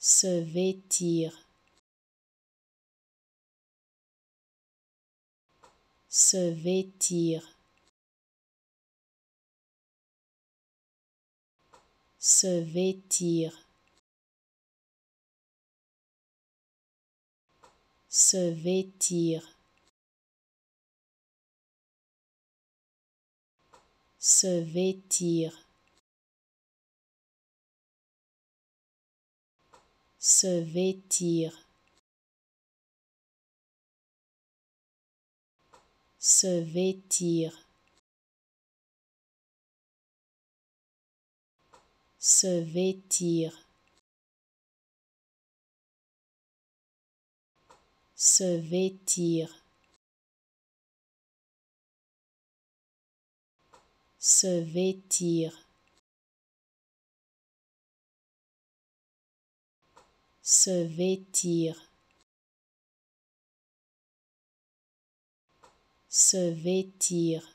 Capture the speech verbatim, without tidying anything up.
se vêtir, se vêtir, se vêtir, se vêtir, se vêtir, se vêtir, se vêtir, se vêtir, se vêtir, se vêtir, se vêtir, se vêtir,